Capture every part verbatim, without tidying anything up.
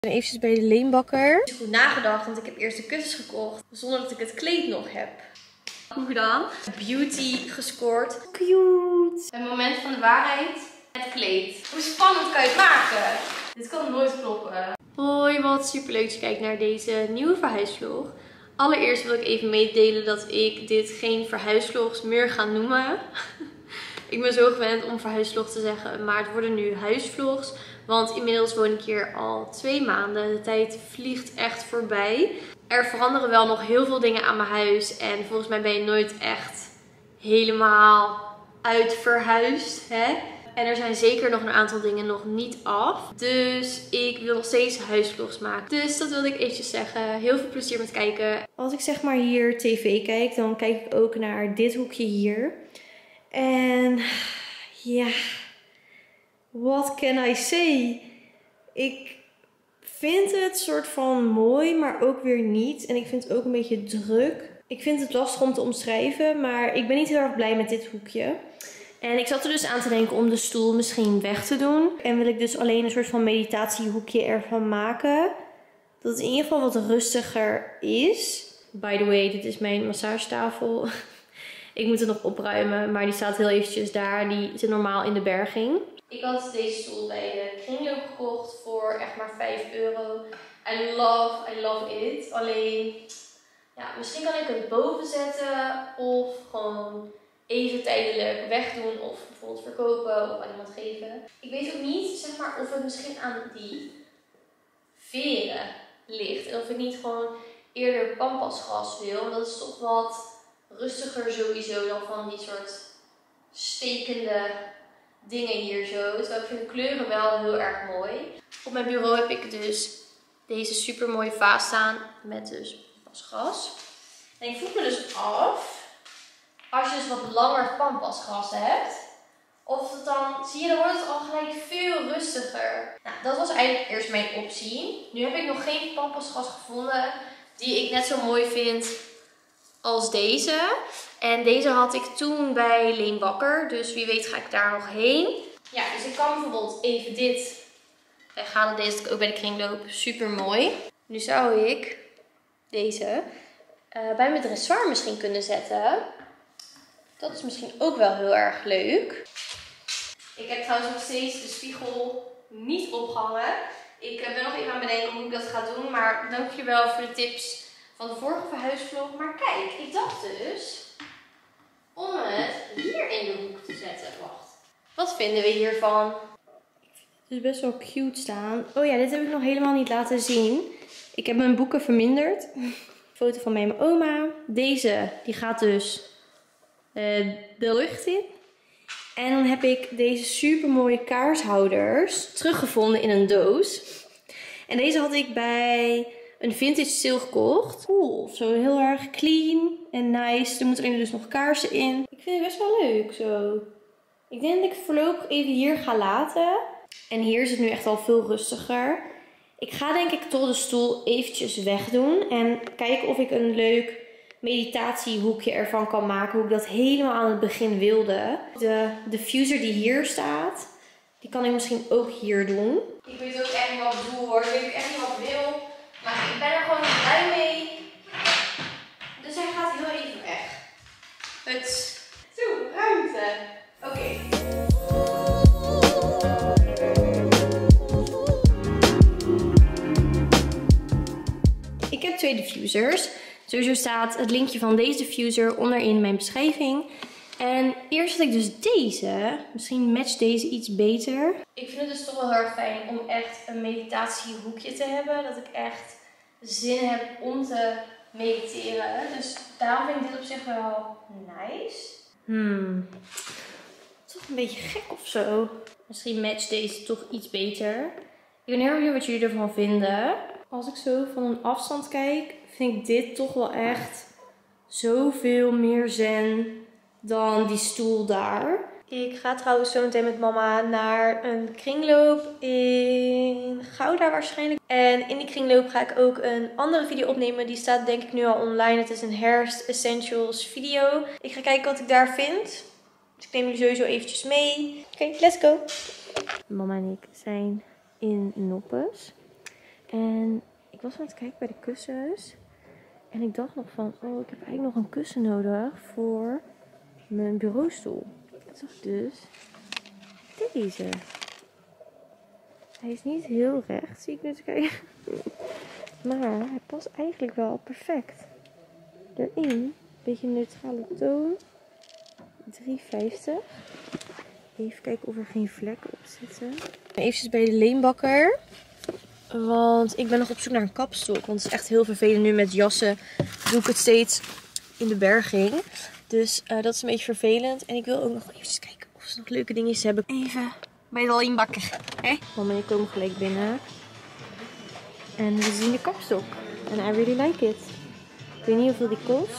Ik ben eventjes bij de Leenbakker. Ik heb goed nagedacht, want ik heb eerst de kussens gekocht. Zonder dat ik het kleed nog heb. Goed gedaan. Beauty gescoord. Cute. Het moment van de waarheid. Het kleed. Hoe spannend kan je het maken? Dit kan nooit kloppen. Hoi, wat super leuk dat je kijkt naar deze nieuwe verhuisvlog. Allereerst wil ik even meedelen dat ik dit geen verhuisvlogs meer ga noemen. Ik ben zo gewend om verhuisvlog te zeggen, maar het worden nu huisvlogs. Want inmiddels woon ik hier al twee maanden. De tijd vliegt echt voorbij. Er veranderen wel nog heel veel dingen aan mijn huis. En volgens mij ben je nooit echt helemaal uitverhuisd. Hè? En er zijn zeker nog een aantal dingen nog niet af. Dus ik wil nog steeds huisvlogs maken. Dus dat wilde ik eventjes zeggen. Heel veel plezier met kijken. Als ik zeg maar hier tv kijk, dan kijk ik ook naar dit hoekje hier. En ja, what can I say? Ik vind het soort van mooi, maar ook weer niet. En ik vind het ook een beetje druk. Ik vind het lastig om te omschrijven, maar ik ben niet heel erg blij met dit hoekje. En ik zat er dus aan te denken om de stoel misschien weg te doen. En wil ik dus alleen een soort van meditatiehoekje ervan maken. Dat het in ieder geval wat rustiger is. By the way, dit is mijn massagetafel. Ik moet het nog opruimen, maar die staat heel eventjes daar. Die zit normaal in de berging. Ik had deze stoel bij de kringloop gekocht voor echt maar vijf euro. I love, I love it. Alleen, ja, misschien kan ik het boven zetten of gewoon even tijdelijk wegdoen of bijvoorbeeld verkopen of aan iemand geven. Ik weet ook niet, zeg maar, of het misschien aan die veren ligt. En of ik niet gewoon eerder pampasgras wil. Want dat is toch wat rustiger sowieso dan van die soort stekende dingen hier zo. Terwijl ik vind de kleuren wel heel erg mooi. Op mijn bureau heb ik dus deze super mooie vaas staan met dus pampasgras. En ik vroeg me dus af, als je dus wat langer pampasgras hebt, of het dan, zie je, dan wordt het al gelijk veel rustiger. Nou, dat was eigenlijk eerst mijn optie. Nu heb ik nog geen pampasgras gevonden die ik net zo mooi vind als deze. En deze had ik toen bij Leenbakker. Dus wie weet ga ik daar nog heen. Ja, dus ik kan bijvoorbeeld even dit weghalen. Deze had ik ook bij de kringloop. Super mooi. Nu zou ik deze uh, bij mijn dressoir misschien kunnen zetten. Dat is misschien ook wel heel erg leuk. Ik heb trouwens nog steeds de spiegel niet opgehangen. Ik ben nog even aan het bedenken hoe ik dat ga doen. Maar dank je wel voor de tips van de vorige verhuisvlog. Maar kijk, ik dacht dus om het hier in de hoek te zetten. Wacht. Wat vinden we hiervan? Ik vind het dus best wel cute staan. Oh ja, dit heb ik nog helemaal niet laten zien. Ik heb mijn boeken verminderd. Foto van mij en mijn oma. Deze, die gaat dus uh, de lucht in. En dan heb ik deze super mooie kaarshouders teruggevonden in een doos. En deze had ik bij een vintage sale gekocht. Cool, zo heel erg clean en nice. Er moeten er dus nog kaarsen in. Ik vind het best wel leuk zo. Ik denk dat ik voorlopig even hier ga laten. En hier is het nu echt al veel rustiger. Ik ga denk ik toch de stoel eventjes wegdoen. En kijken of ik een leuk meditatiehoekje ervan kan maken. Hoe ik dat helemaal aan het begin wilde. De diffuser die hier staat, die kan ik misschien ook hier doen. Ik weet ook echt niet wat ik doe hoor. Ik weet ook echt niet wat ik wil. Maar ik ben er gewoon niet blij mee. Dus hij gaat heel even weg. Het. Zo, ruimte. Oké. Okay. Ik heb twee diffusers. Sowieso staat het linkje van deze diffuser onderin mijn beschrijving. En eerst had ik dus deze. Misschien matcht deze iets beter. Ik vind het dus toch wel heel erg fijn om echt een meditatiehoekje te hebben. Dat ik echt zin heb om te mediteren. Dus daarom vind ik dit op zich wel nice. Hmm. Toch een beetje gek of zo. Misschien matcht deze toch iets beter. Ik ben heel benieuwd wat jullie ervan vinden. Als ik zo van een afstand kijk, vind ik dit toch wel echt zoveel meer zen dan die stoel daar. Ik ga trouwens zo meteen met mama naar een kringloop in Gouda waarschijnlijk. En in die kringloop ga ik ook een andere video opnemen. Die staat denk ik nu al online. Het is een Herfst Essentials video. Ik ga kijken wat ik daar vind. Dus ik neem jullie sowieso eventjes mee. Oké, okay, let's go. Mama en ik zijn in Noppes. En ik was aan het kijken bij de kussens. En ik dacht nog van, oh, ik heb eigenlijk nog een kussen nodig voor mijn bureaustoel. Dat zag ik dus deze. Hij is niet heel recht, zie ik nu te kijken. Maar hij past eigenlijk wel perfect erin. Beetje een neutrale toon. drie vijftig. Even kijken of er geen vlekken op zitten. Even bij de leenbakker. Want ik ben nog op zoek naar een kapstok. Want het is echt heel vervelend nu met jassen. Doe ik het steeds in de berging. Dus uh, dat is een beetje vervelend. En ik wil ook nog even kijken of ze nog leuke dingetjes hebben. Even bij de leenbakker. Hè? Mama en ik komen gelijk binnen. En we zien de kapstok. En I really like it. Ik weet niet hoeveel die kost.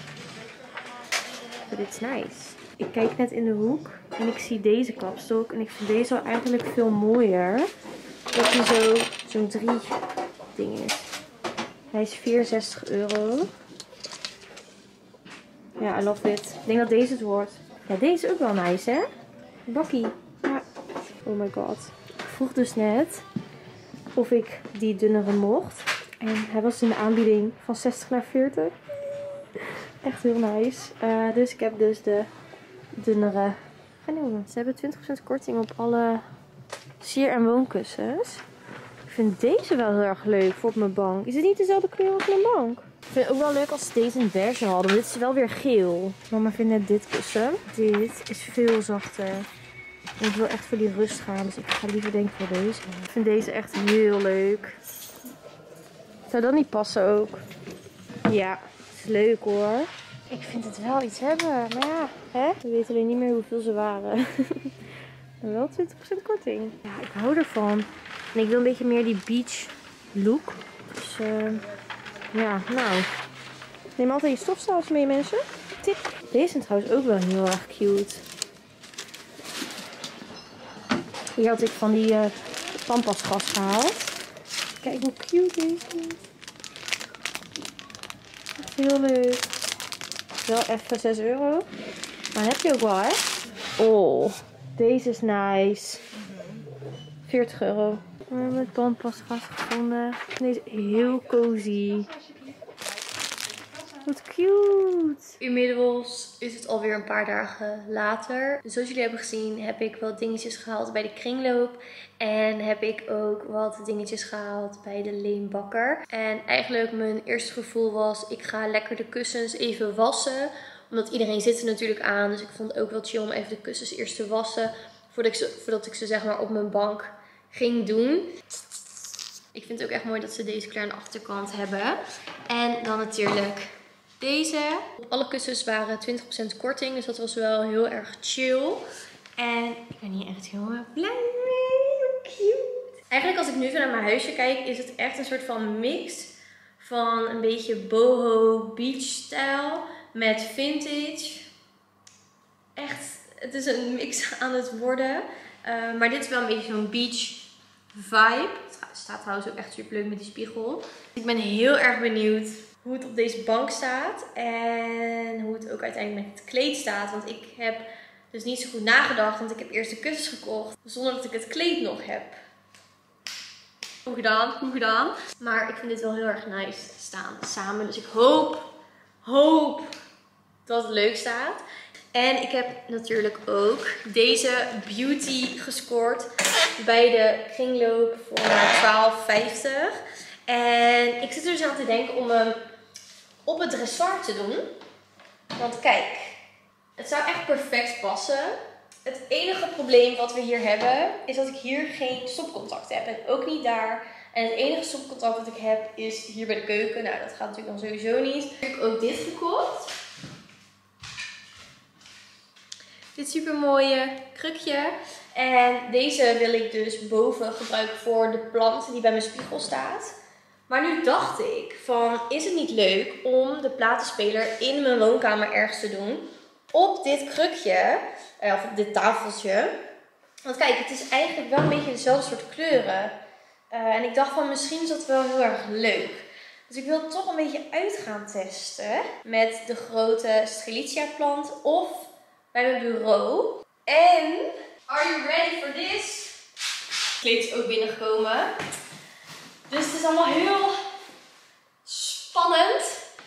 But it's nice. Ik kijk net in de hoek. En ik zie deze kapstok. En ik vind deze wel eigenlijk veel mooier. Dat hij zo, zo'n drie ding is. Hij is vierenzestig euro. Ja, I love it. Ik denk dat deze het wordt. Ja, deze is ook wel nice, hè? Bakkie. Ja. Oh my god. Ik vroeg dus net of ik die dunnere mocht. En hij was in de aanbieding van zestig naar veertig. Echt heel nice. Uh, dus ik heb dus de dunnere genomen. Ze hebben twintig procent korting op alle sier- en woonkussens. Ik vind deze wel heel erg leuk voor op mijn bank. Is het niet dezelfde kleur als mijn bank? Ik vind het ook wel leuk als ze deze in beige hadden. Dit is wel weer geel. Mama vindt net dit kussen. Dit is veel zachter. En ik wil echt voor die rust gaan. Dus ik ga liever denk ik voor deze. Ik vind deze echt heel leuk. Zou dat niet passen ook? Ja, het is leuk hoor. Ik vind het wel iets hebben. Maar ja, hè? We weten alleen niet meer hoeveel ze waren. Maar wel twintig procent korting. Ja, ik hou ervan. En ik wil een beetje meer die beach look. Dus uh, ja, nou. Neem altijd je stofzuigers mee mensen. Tip. Deze zijn trouwens ook wel heel erg cute. Die had ik van die uh, pampasgas gehaald. Kijk hoe cute deze is. Echt heel leuk. Wel even zes euro. Maar heb je ook wel, hè? Oh, deze is nice. veertig euro. We hebben het pampasgas gevonden. Deze is heel cozy. Wat cute. Inmiddels is het alweer een paar dagen later. Dus zoals jullie hebben gezien heb ik wat dingetjes gehaald bij de kringloop. En heb ik ook wat dingetjes gehaald bij de leenbakker. En eigenlijk mijn eerste gevoel was, ik ga lekker de kussens even wassen. Omdat iedereen zit er natuurlijk aan. Dus ik vond het ook wel chill om even de kussens eerst te wassen. Voordat ik ze, voordat ik ze zeg maar op mijn bank ging doen. Ik vind het ook echt mooi dat ze deze kleur aan de achterkant hebben. En dan natuurlijk deze. Op alle kussens waren twintig procent korting. Dus dat was wel heel erg chill. En ik ben hier echt heel erg blij mee. Hoe cute. Eigenlijk als ik nu zo naar mijn huisje kijk, is het echt een soort van mix van een beetje boho beach stijl met vintage. Echt, het is een mix aan het worden. Uh, maar dit is wel een beetje zo'n beach vibe. Het staat trouwens ook echt super leuk met die spiegel. Ik ben heel erg benieuwd hoe het op deze bank staat. En hoe het ook uiteindelijk met het kleed staat. Want ik heb dus niet zo goed nagedacht. Want ik heb eerst de kussens gekocht. Zonder dat ik het kleed nog heb. Goed gedaan, goed gedaan. Maar ik vind dit wel heel erg nice staan samen. Dus ik hoop, hoop dat het leuk staat. En ik heb natuurlijk ook deze beauty gescoord bij de kringloop voor maar twaalf vijftig. En ik zit er dus aan te denken om hem op het dressoir te doen. Want kijk, het zou echt perfect passen. Het enige probleem wat we hier hebben is dat ik hier geen stopcontact heb. En ook niet daar. En het enige stopcontact dat ik heb is hier bij de keuken. Nou, dat gaat natuurlijk dan sowieso niet. Ik heb ook dit gekocht. Dit super mooie krukje. En deze wil ik dus boven gebruiken voor de plant die bij mijn spiegel staat. Maar nu dacht ik van, is het niet leuk om de platenspeler in mijn woonkamer ergens te doen? Op dit krukje, of op dit tafeltje. Want kijk, het is eigenlijk wel een beetje dezelfde soort kleuren. Uh, en ik dacht van, misschien is dat wel heel erg leuk. Dus ik wil het toch een beetje uit gaan testen met de grote Strelitzia plant of bij mijn bureau. En, are you ready for this? Het kleed is ook binnengekomen. Dus het is allemaal heel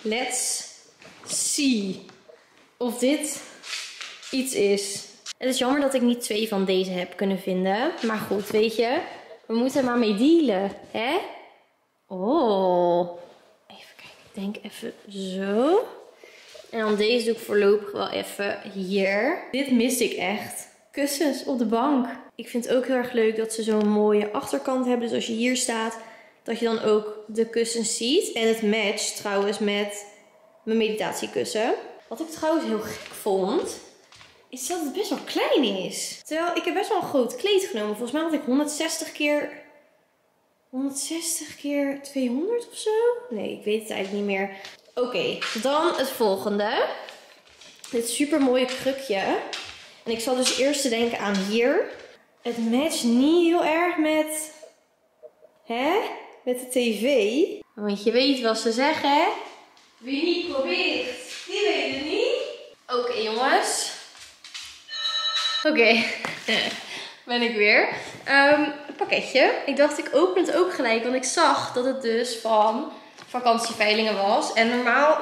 Let's see of dit iets is. Het is jammer dat ik niet twee van deze heb kunnen vinden. Maar goed, weet je. We moeten er maar mee dealen. Hè? Oh. Even kijken. Ik denk even zo. En dan deze doe ik voorlopig wel even hier. Dit miste ik echt. Kussens op de bank. Ik vind het ook heel erg leuk dat ze zo'n mooie achterkant hebben. Dus als je hier staat, dat je dan ook de kussens ziet. En het matcht trouwens met mijn meditatiekussen. Wat ik trouwens heel gek vond, is dat het best wel klein is. Terwijl ik heb best wel een groot kleed genomen. Volgens mij had ik honderdzestig keer... honderdzestig keer tweehonderd of zo? Nee, ik weet het eigenlijk niet meer. Oké, okay, dan het volgende. Dit super mooie krukje. En ik zal dus eerst te denken aan hier. Het matcht niet heel erg met... Hè? Met de tv. Want je weet wat ze zeggen, hè? Wie niet probeert, die weet het niet. Oké, okay, jongens. Oké, okay. Ben ik weer. Um, een pakketje. Ik dacht, ik open het ook gelijk, want ik zag dat het dus van vakantieveilingen was. En normaal...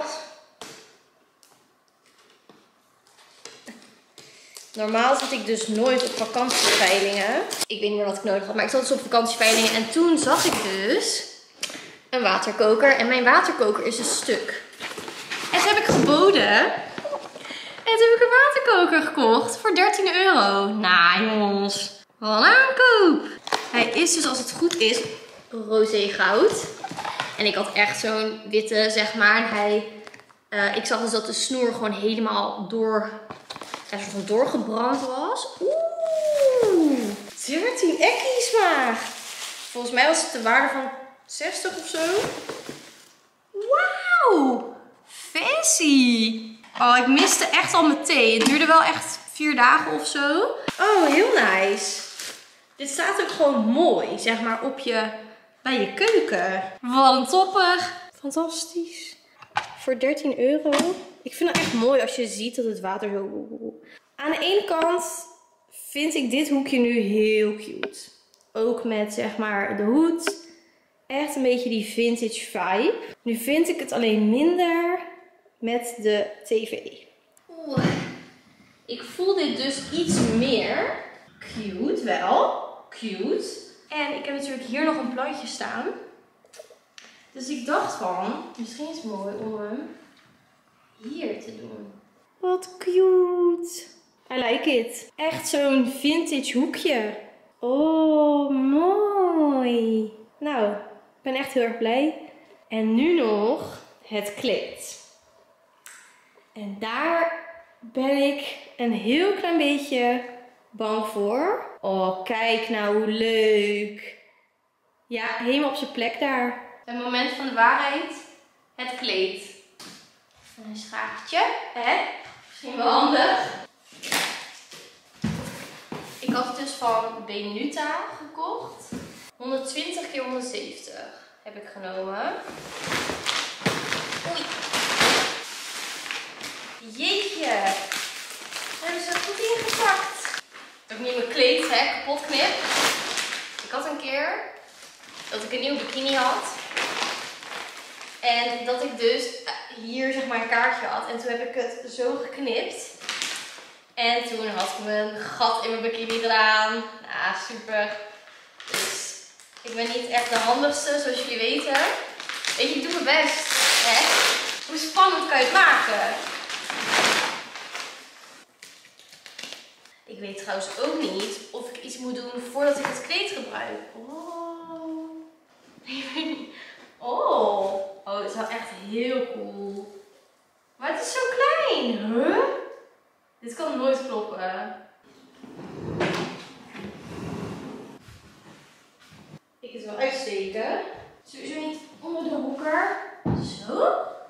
Normaal zit ik dus nooit op vakantieveilingen. Ik weet niet meer wat ik nodig had, maar ik zat dus op vakantieveilingen. En toen zag ik dus een waterkoker. En mijn waterkoker is een stuk. En toen heb ik geboden. En toen heb ik een waterkoker gekocht voor dertien euro. Nou jongens, wat een aankoop. Hij is dus, als het goed is, roze goud. En ik had echt zo'n witte, zeg maar. En hij, uh, ik zag dus dat de snoer gewoon helemaal door, ja, soort van doorgebrand was. Oeh, dertien ekkies maar. Volgens mij was het de waarde van zestig of zo. Wauw, fancy. Oh, ik miste echt al mijn thee. Het duurde wel echt vier dagen of zo. Oh, heel nice. Dit staat ook gewoon mooi, zeg maar, op je, bij je keuken. Wat een topper. Fantastisch. Voor dertien euro. Ik vind het echt mooi als je ziet dat het water zo... Aan de ene kant vind ik dit hoekje nu heel cute. Ook met, zeg maar, de hoed. Echt een beetje die vintage vibe. Nu vind ik het alleen minder met de tv. Oeh. Ik voel dit dus iets meer. Cute wel. Cute. En ik heb natuurlijk hier nog een plantje staan. Dus ik dacht van, misschien is het mooi om hem hier te doen. Wat cute. I like it. Echt zo'n vintage hoekje. Oh, mooi. Nou, ik ben echt heel erg blij. En nu nog het kleed. En daar ben ik een heel klein beetje bang voor. Oh, kijk nou hoe leuk. Ja, helemaal op zijn plek daar. Het moment van de waarheid. Het kleed. Een schaartje, hè? Misschien wel handig. Ik had het dus van Benuta gekocht. honderdtwintig keer honderdzeventig heb ik genomen. Oei. Jeetje. Daar hebben ze er goed ingepakt. Ook niet mijn kleed, hè, kapot knip. Ik had een keer dat ik een nieuwe bikini had. En dat ik dus hier, zeg maar, een kaartje had. En toen heb ik het zo geknipt. En toen had ik mijn gat in mijn bikini gedaan. Nou, super. Dus ik ben niet echt de handigste, zoals jullie weten. Weet je, ik doe mijn best. Hè? Hoe spannend kan je het maken? Ik weet trouwens ook niet of ik iets moet doen voordat ik het kleed gebruik. Oh. Ik weet niet. Oh. Oh, het is wel echt heel cool. Maar het is zo klein. Huh? Dit kan nooit kloppen. Ik het wel uitsteken. Sowieso niet onder de hoeker. Zo.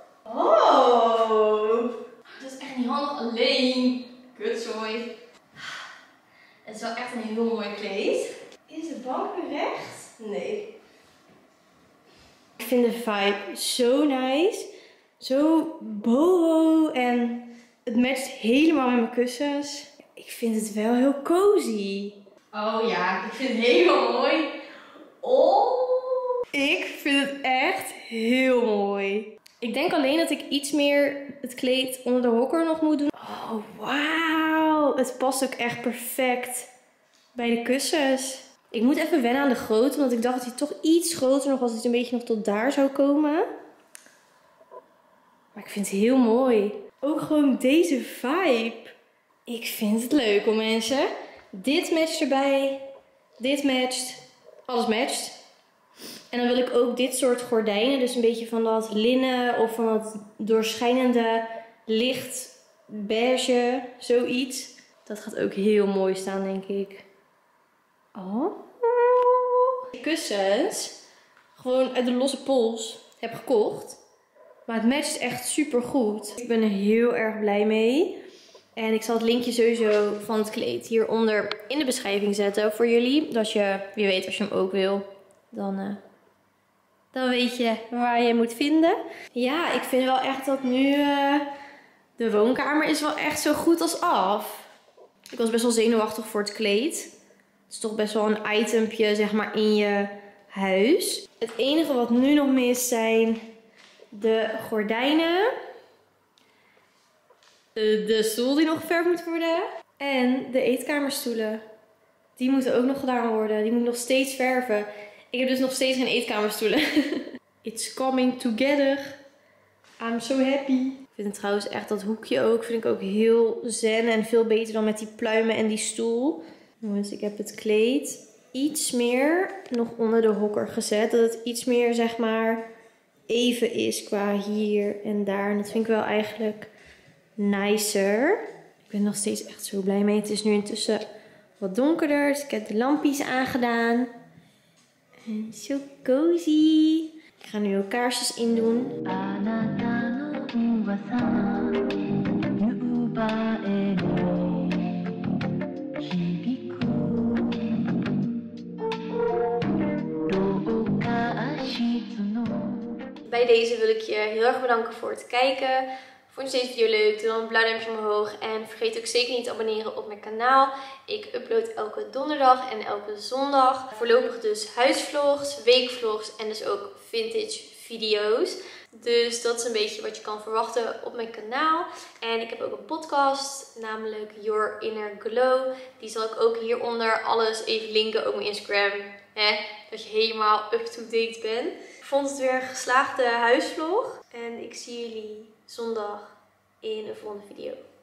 Oh. Dat is echt niet handig alleen. Kutzooi. Het is wel echt een heel mooi kleed. Is de bank weer recht? Nee. Ik vind de vibe zo nice. Zo boho. En het matcht helemaal met mijn kussens. Ik vind het wel heel cozy. Oh ja, ik vind het helemaal mooi. Oh. Ik vind het echt heel mooi. Ik denk alleen dat ik iets meer het kleed onder de hokker nog moet doen. Oh, wauw. Het past ook echt perfect bij de kussens. Ik moet even wennen aan de grootte, want ik dacht dat hij toch iets groter nog was. Dat hij een beetje nog tot daar zou komen. Maar ik vind het heel mooi. Ook gewoon deze vibe. Ik vind het leuk hoor mensen. Dit matcht erbij. Dit matcht. Alles matcht. En dan wil ik ook dit soort gordijnen. Dus een beetje van dat linnen of van dat doorschijnende licht beige. Zoiets. Dat gaat ook heel mooi staan denk ik. Oh. De kussens. Gewoon uit de losse pols heb gekocht. Maar het matcht echt super goed. Ik ben er heel erg blij mee. En ik zal het linkje sowieso van het kleed hieronder in de beschrijving zetten voor jullie. Dat je, wie weet als je hem ook wil, dan, uh, dan weet je waar je hem moet vinden. Ja, ik vind wel echt dat nu uh, de woonkamer is wel echt zo goed als af. Ik was best wel zenuwachtig voor het kleed. Het is toch best wel een itempje zeg maar in je huis. Het enige wat nu nog mist zijn de gordijnen. De, de stoel die nog verf moet worden. En de eetkamerstoelen. Die moeten ook nog gedaan worden. Die moet nog steeds verven. Ik heb dus nog steeds geen eetkamerstoelen. It's coming together. I'm so happy. Ik vind trouwens echt dat hoekje ook. Vind ik ook heel zen. En veel beter dan met die pluimen en die stoel. Dus ik heb het kleed iets meer nog onder de hokker gezet. Dat het iets meer zeg maar even is qua hier en daar. En dat vind ik wel eigenlijk nicer. Ik ben nog steeds echt zo blij mee. Het is nu intussen wat donkerder. Dus ik heb de lampjes aangedaan. En zo cozy. Ik ga nu ook kaarsjes in doen. Bij deze wil ik je heel erg bedanken voor het kijken. Vond je deze video leuk? Doe dan een blauw duimpje omhoog. En vergeet ook zeker niet te abonneren op mijn kanaal. Ik upload elke donderdag en elke zondag. Voorlopig dus huisvlogs, weekvlogs en dus ook vintage video's. Dus dat is een beetje wat je kan verwachten op mijn kanaal. En ik heb ook een podcast, namelijk Your Inner Glow. Die zal ik ook hieronder alles even linken. Ook mijn Instagram. Hè? Dat je helemaal up-to-date bent. Ik vond het weer een geslaagde huisvlog. En ik zie jullie zondag in de volgende video.